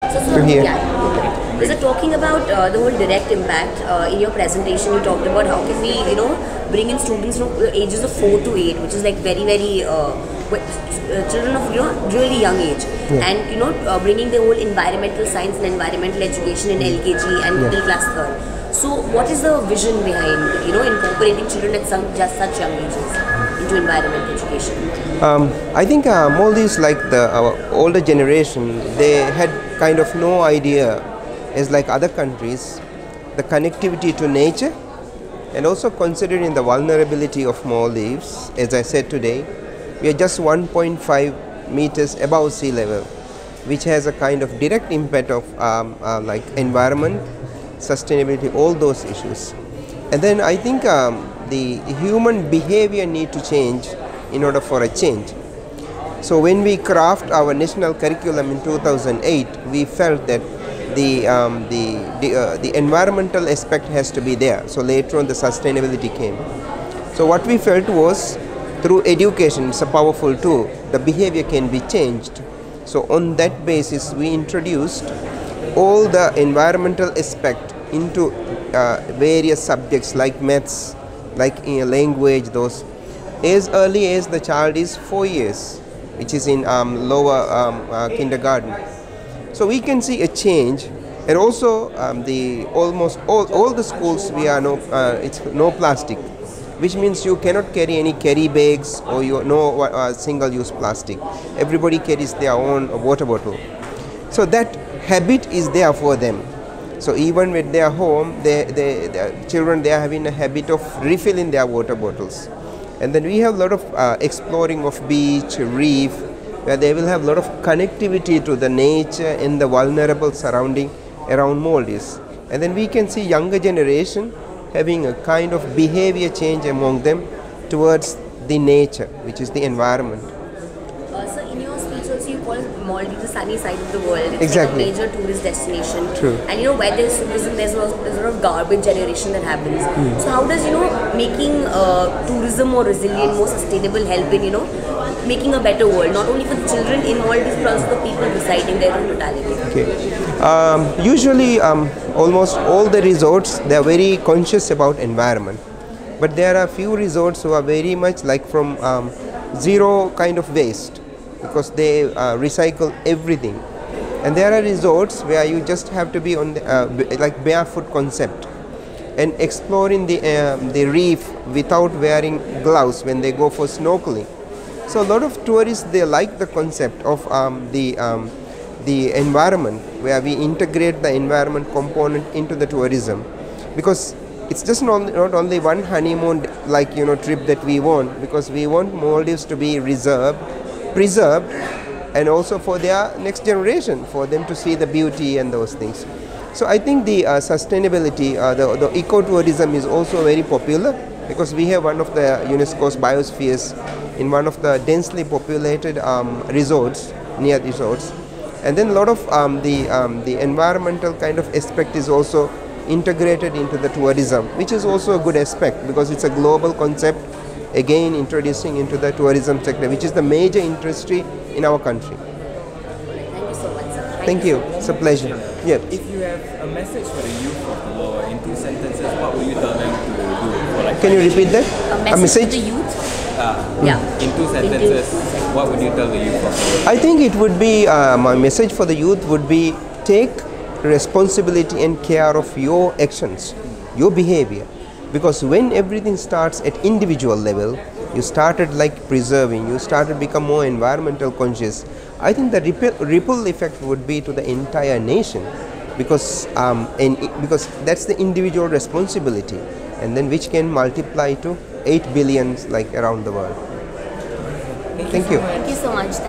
to hear. Yeah. So talking about the whole direct impact, in your presentation you talked about how can we, bring in students from ages of 4 to 8, which is like very, children of, really young age. Yeah. And, bringing the whole environmental science and environmental education in LKG and middle class third. So what is the vision behind, incorporating children at just such young ages into environmental education? I think Maldives, like our older generation, they had kind of no idea, as like other countries, the connectivity to nature, and also considering the vulnerability of Maldives. As I said today, we are just 1.5 meters above sea level, which has a kind of direct impact of like environment, sustainability, all those issues. And then I think the human behavior need to change in order for a change. So when we craft our national curriculum in 2008, we felt that the environmental aspect has to be there. So later on the sustainability came. So what we felt was, through education, it's a powerful tool, the behavior can be changed. So on that basis we introduced all the environmental aspect into various subjects like maths, like in language, those as early as the child is 4 years, which is in lower kindergarten. So we can see a change. And also the almost all the schools we are it's no plastic, which means you cannot carry any carry bags or no single-use plastic. Everybody carries their own water bottle. So that habit is there for them. So even when they are home, the children, they are having a habit of refilling their water bottles. And then we have a lot of exploring of beach, reef, where they will have a lot of connectivity to the nature and the vulnerable surrounding around Maldives. And then we can see younger generation having a kind of behavior change among them towards the nature, which is the environment. So in your speech also you call Maldives the sunny side of the world. It's Exactly. like a major tourist destination. True. And where there's tourism, there's a lot of garbage generation that happens. So how does making tourism more resilient, more sustainable help in making a better world, not only for the children in Maldives but also the people residing there in totality? Okay. Usually almost all the resorts, they are very conscious about environment, but there are few resorts who are very much like from zero kind of waste, because they recycle everything. And there are resorts where you just have to be on the like barefoot concept and exploring the reef without wearing gloves when they go for snorkeling. So a lot of tourists, they like the concept of the environment, where we integrate the environment component into the tourism, because it's just not only one honeymoon trip that we want, because we want Maldives to be preserved, and also for their next generation, for them to see the beauty and those things. So I think the sustainability, the ecotourism is also very popular, because we have one of the UNESCO's biospheres in one of the densely populated resorts, near resorts. And then a lot of the environmental kind of aspect is also integrated into the tourism, which is also a good aspect, because it's a global concept, again introducing into the tourism sector, which is the major industry in our country. Thank you so much, sir. Thank you. It's a pleasure. Yeah. If you have a message for the youth of the Lower in 2 sentences, what would you tell them to do? Can you repeat that? A message to the youth? In 2 sentences, what would you tell the youth of the Lower? I think it would be, my message for the youth would be, take responsibility and care of your actions, your behavior. Because when everything starts at individual level, you started like preserving, you started become more environmental conscious. I think the ripple effect would be to the entire nation, because because that's the individual responsibility, and then which can multiply to 8 billion like around the world. Thank you. Thank you so much.